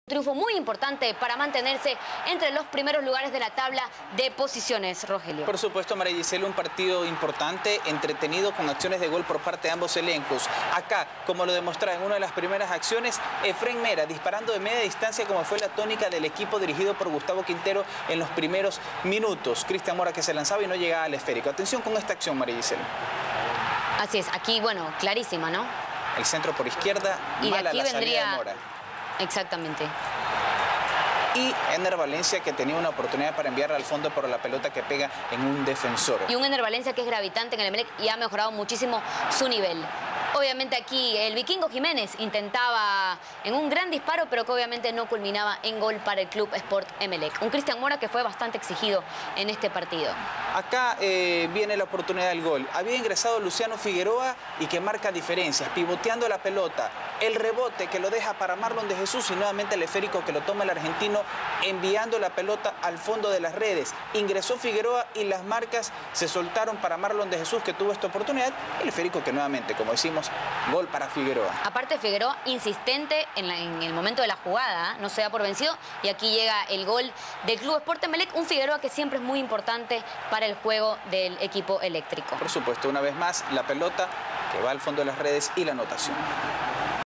Triunfo muy importante para mantenerse entre los primeros lugares de la tabla de posiciones, Rogelio. Por supuesto, María Gisela, un partido importante, entretenido, con acciones de gol por parte de ambos elencos. Acá, como lo demostraba en una de las primeras acciones, Efren Mera disparando de media distancia, como fue la tónica del equipo dirigido por Gustavo Quintero en los primeros minutos. Cristian Mora, que se lanzaba y no llegaba al esférico. Atención con esta acción, María Gisela. Así es, aquí, bueno, clarísima, ¿no? El centro por izquierda, y mala de aquí la vendría... salida de Mora. Exactamente. Y Ener Valencia, que tenía una oportunidad para enviarla al fondo por la pelota que pega en un defensor. Y un Ener Valencia que es gravitante en el Emelec y ha mejorado muchísimo su nivel. Obviamente aquí el Vikingo Jiménez intentaba en un gran disparo, pero que obviamente no culminaba en gol para el Club Sport Emelec. Un Cristian Mora que fue bastante exigido en este partido. Acá viene la oportunidad del gol. Había ingresado Luciano Figueroa y que marca diferencias, pivoteando la pelota. El rebote que lo deja para Marlon de Jesús y nuevamente el esférico que lo toma el argentino, enviando la pelota al fondo de las redes. Ingresó Figueroa y las marcas se soltaron para Marlon de Jesús, que tuvo esta oportunidad. El esférico que nuevamente, como decimos, gol para Figueroa. Aparte Figueroa insistente en el momento de la jugada, no se da por vencido, y aquí llega el gol del Club Sport Emelec, un Figueroa que siempre es muy importante para el juego del equipo eléctrico. Por supuesto, una vez más, la pelota que va al fondo de las redes y la anotación.